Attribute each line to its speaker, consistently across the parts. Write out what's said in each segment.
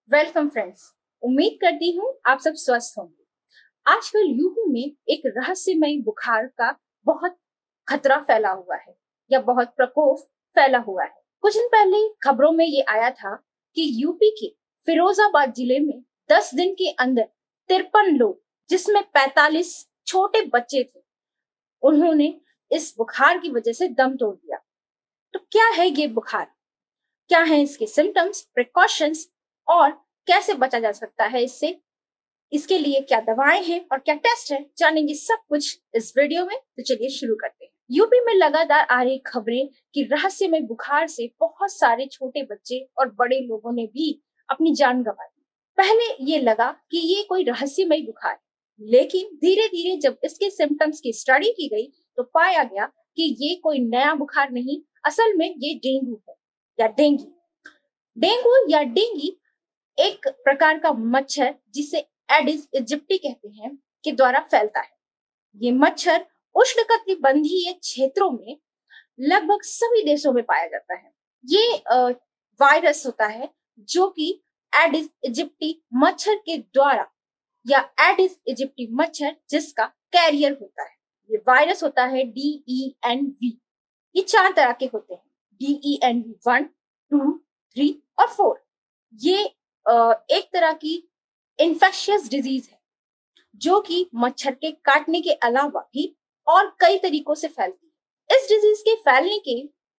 Speaker 1: Welcome friends. उम्मीद करती हूँ आप सब स्वस्थ होंगे। आजकल यूपी में एक रहस्यमय बुखार का बहुत खतरा फैला हुआ है या बहुत प्रकोप फैला हुआ है। कुछ दिन पहले खबरों में ये आया था कि यूपी के फिरोजाबाद जिले में 10 दिन के अंदर 53 लोग, जिसमें 45 छोटे बच्चे थे, उन्होंने इस बुखार की वजह से दम तोड़ दिया। तो क्या है ये बुखार, क्या है इसके सिम्टम्स, प्रिकॉशंस और कैसे बचा जा सकता है इससे, इसके लिए क्या दवाएं हैं और क्या टेस्ट है, जानेंगे सब कुछ इस वीडियो में। तो चलिए शुरू करते हैं। यूपी में लगातार आ रही खबरें कि रहस्यमय बुखार से बहुत सारे छोटे बच्चे और बड़े लोगों ने भी अपनी जान गंवा दी। पहले ये लगा कि ये कोई रहस्यमय बुखार है, लेकिन धीरे धीरे जब इसके सिम्टम्स की स्टडी की गई तो पाया गया कि ये कोई नया बुखार नहीं, असल में ये डेंगू है या डेंगू। डेंगू या डेंगी एक प्रकार का मच्छर, जिसे एडिस इजिप्टी कहते हैं, के द्वारा फैलता है। ये मच्छर उष्णकटिबंधीय क्षेत्रों में लगभग सभी देशों में पाया जाता है। ये वायरस होता है जो कि एडिस इजिप्टी मच्छर के द्वारा, या एडिस इजिप्टी मच्छर जिसका कैरियर होता है। ये वायरस होता है DENV। ये 4 तरह के होते हैं, DENV 1, 2, 3 और 4। ये एक तरह की इन्फेक्शियस डिजीज है जो कि मच्छर के काटने के अलावा भी और कई तरीकों से फैलती है। इस डिजीज के फैलने के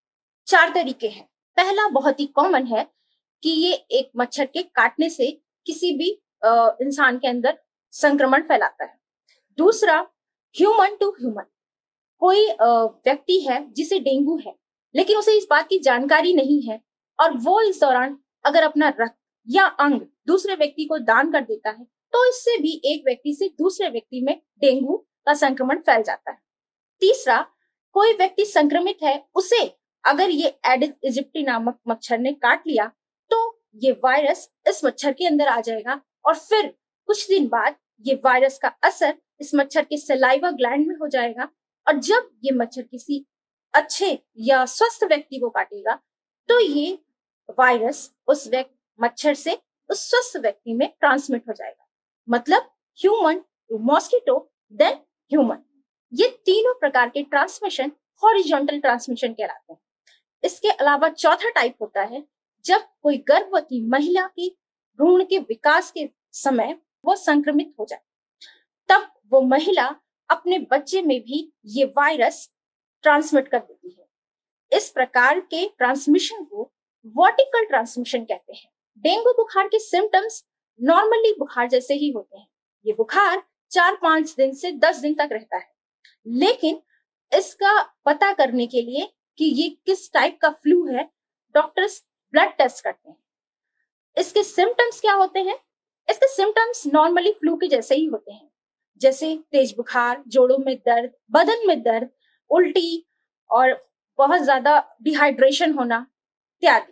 Speaker 1: 4 तरीके हैं। पहला बहुत ही कॉमन है कि ये एक मच्छर के काटने से किसी भी इंसान के अंदर संक्रमण फैलाता है। दूसरा, ह्यूमन टू ह्यूमन। कोई व्यक्ति है जिसे डेंगू है, लेकिन उसे इस बात की जानकारी नहीं है और वो इस दौरान अगर अपना रक्त या अंग दूसरे व्यक्ति को दान कर देता है तो इससे भी एक व्यक्ति से दूसरे व्यक्ति में डेंगू का संक्रमण फैल जाता है। तीसरा, कोई व्यक्ति संक्रमित है, उसे अगर ये एडिस इजिप्टी नामक मच्छर ने काट लिया तो ये वायरस इस मच्छर के अंदर आ जाएगा और फिर कुछ दिन बाद ये वायरस का असर इस मच्छर के सलाइवा ग्लैंड में हो जाएगा और जब ये मच्छर किसी अच्छे या स्वस्थ व्यक्ति को काटेगा तो ये वायरस उस मच्छर से उस स्वस्थ व्यक्ति में ट्रांसमिट हो जाएगा। मतलब human to mosquito then human. ये तीनों प्रकार के ट्रांसमिशन हॉरिजॉन्टल ट्रांसमिशन कहलाते हैं। इसके अलावा चौथा टाइप होता है जब कोई गर्भवती महिला की भ्रूण के विकास के समय वो संक्रमित हो जाए, तब वो महिला अपने बच्चे में भी ये वायरस ट्रांसमिट कर देती है। इस प्रकार के ट्रांसमिशन को वर्टिकल ट्रांसमिशन कहते हैं। डेंगू बुखार के सिम्टम्स नॉर्मली बुखार जैसे ही होते हैं। ये बुखार 4-5 दिन से 10 दिन तक रहता है, लेकिन इसका पता करने के लिए कि ये किस टाइप का फ्लू है, डॉक्टर्स ब्लड टेस्ट करते हैं। इसके सिम्टम्स क्या होते हैं? इसके सिम्टम्स नॉर्मली फ्लू के जैसे ही होते हैं, जैसे तेज बुखार, जोड़ों में दर्द, बदन में दर्द, उल्टी और बहुत ज्यादा डिहाइड्रेशन होना इत्यादि।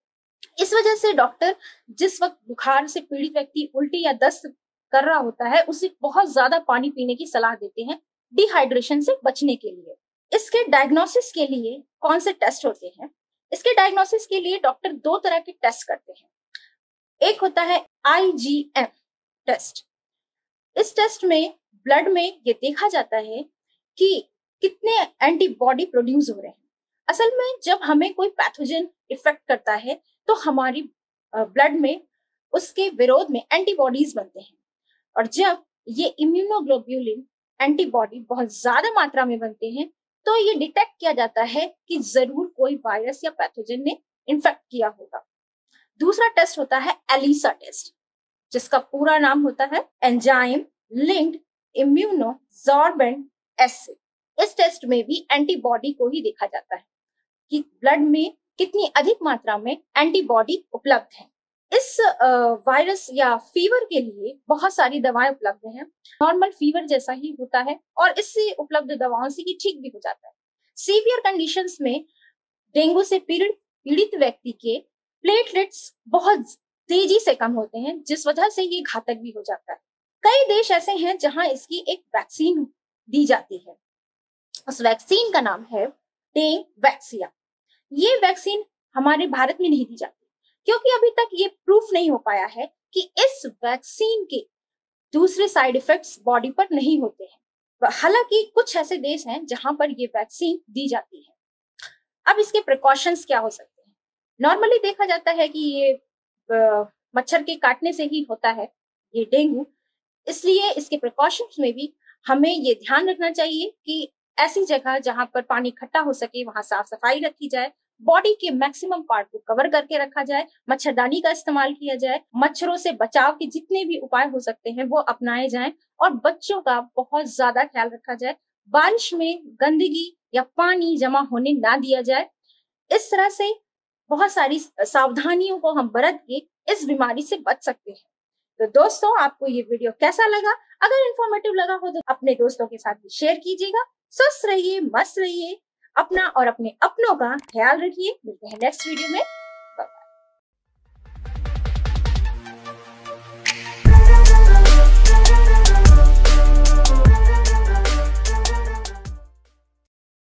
Speaker 1: इस वजह से डॉक्टर जिस वक्त बुखार से पीड़ित व्यक्ति उल्टी या दस्त कर रहा होता है उसे बहुत ज्यादा पानी पीने की सलाह देते हैं डिहाइड्रेशन से बचने के लिए। इसके डायग्नोसिस के लिए कौन से टेस्ट होते हैं? इसके डायग्नोसिस के लिए डॉक्टर 2 तरह के टेस्ट करते हैं। एक होता है IgM टेस्ट। इस टेस्ट में ब्लड में ये देखा जाता है कि कितने एंटीबॉडी प्रोड्यूस हो रहे हैं। असल में जब हमें कोई पैथोजन इफेक्ट करता है तो हमारी ब्लड में उसके विरोध में एंटीबॉडीज बनते हैं और जब ये इम्यूनोग्लोब्यूलिन एंटीबॉडी बहुत ज्यादा मात्रा में बनते हैं तो ये डिटेक्ट किया जाता है कि जरूर कोई वायरस या पैथोजन ने इन्फेक्ट किया होगा। दूसरा टेस्ट होता है एलिसा टेस्ट, जिसका पूरा नाम होता है एंजाइम लिंक्ड इम्यूनोसॉर्बेंट एसे। इस टेस्ट में भी एंटीबॉडी को ही देखा जाता है कि ब्लड में कितनी अधिक मात्रा में एंटीबॉडी उपलब्ध है। इस वायरस या फीवर के लिए बहुत सारी दवाएं उपलब्ध हैं। नॉर्मल फीवर जैसा ही होता है और इससे उपलब्ध दवाओं से ये ठीक भी हो जाता है। सीवियर कंडीशंस में डेंगू से पीड़ित व्यक्ति के प्लेटलेट्स बहुत तेजी से कम होते हैं, जिस वजह से ये घातक भी हो जाता है। कई देश ऐसे हैं जहां इसकी एक वैक्सीन दी जाती है। उस वैक्सीन का नाम है डेंग वैक्सिया। ये वैक्सीन हमारे भारत में नहीं दी जाती क्योंकि अभी तक ये प्रूफ नहीं हो पाया है कि इस वैक्सीन के दूसरे साइड इफेक्ट्स बॉडी पर नहीं होते हैं। हालांकि कुछ ऐसे देश हैं जहां पर ये वैक्सीन दी जाती है। अब इसके प्रिकॉशंस क्या हो सकते हैं? नॉर्मली देखा जाता है कि ये मच्छर के काटने से ही होता है ये डेंगू, इसलिए इसके प्रिकॉशंस में भी हमें ये ध्यान रखना चाहिए कि ऐसी जगह जहां पर पानी इकट्ठा हो सके वहां साफ सफाई रखी जाए, बॉडी के मैक्सिमम पार्ट को कवर करके रखा जाए, मच्छरदानी का इस्तेमाल किया जाए, मच्छरों से बचाव के जितने भी उपाय हो सकते हैं वो अपनाए जाएं और बच्चों का बहुत ज्यादा ख्याल रखा जाए। बारिश में गंदगी या पानी जमा होने ना दिया जाए। इस तरह से बहुत सारी सावधानियों को हम बरत के इस बीमारी से बच सकते हैं। तो दोस्तों, आपको ये वीडियो कैसा लगा? अगर इंफॉर्मेटिव लगा हो तो अपने दोस्तों के साथ भी शेयर कीजिएगा। स्वस्थ रहिए, मस्त रहिए, अपना और अपने अपनों का ख्याल रखिए। मिलते हैं नेक्स्ट वीडियो में।